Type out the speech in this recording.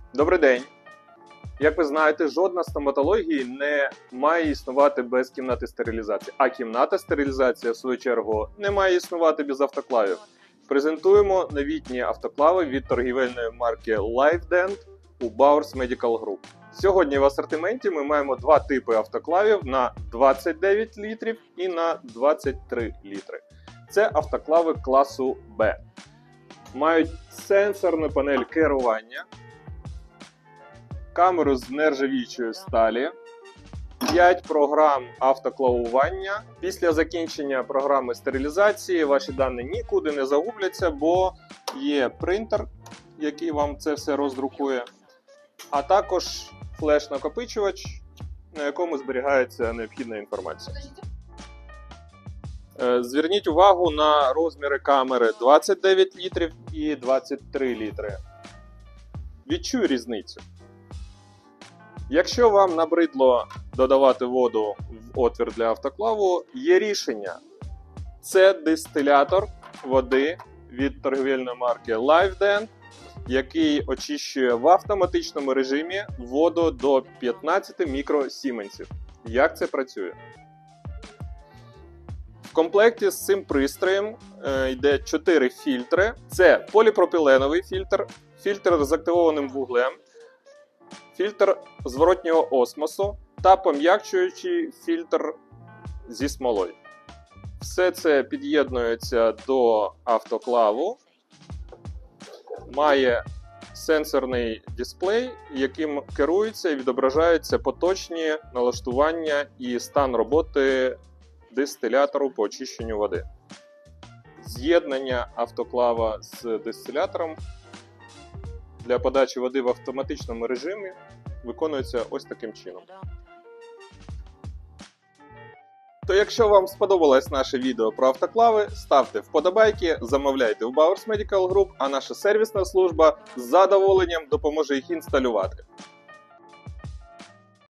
Добрий день! Як ви знаєте, жодна стоматологія не має існувати без кімнати стерилізації. А кімната стерилізації, в свою чергу, не має існувати без автоклавів. Презентуємо новітні автоклави від торгівельної марки LifeDent у Bowers Medical Group. Сьогодні в асортименті ми маємо два типи автоклавів на 29 літрів і на 23 літри. Це автоклави класу B. Мають сенсорну панель керування, камеру з нержавіючої сталі, 5 програм автоклавування. Після закінчення програми стерилізації ваші дані нікуди не загубляться, бо є принтер, який вам це все роздрукує, а також флеш-накопичувач, на якому зберігається необхідна інформація. Зверніть увагу на розміри камери 29 літрів і 23 літри. Відчуй різницю. Якщо вам набридло додавати воду в отвір для автоклаву, є рішення. Це дистилятор води від торгівельної марки LifeDent, який очищує в автоматичному режимі воду до 15 мікросіменсів. Як це працює? В комплекті з цим пристроєм йде 4 фільтри. Це поліпропіленовий фільтр, фільтр з активованим вуглем, фільтр зворотнього осмосу та пом'якчуючий фільтр зі смолою. Все це під'єднується до автоклаву, має сенсорний дисплей, яким керуються і відображаються поточні налаштування і стан роботи дистилятору по очищенню води. З'єднання автоклава з дистилятором для подачі води в автоматичному режимі виконується ось таким чином. То якщо вам сподобалось наше відео про автоклави, ставте вподобайки, замовляйте у Bowers Medical Group, а наша сервісна служба з задоволенням допоможе їх інсталювати.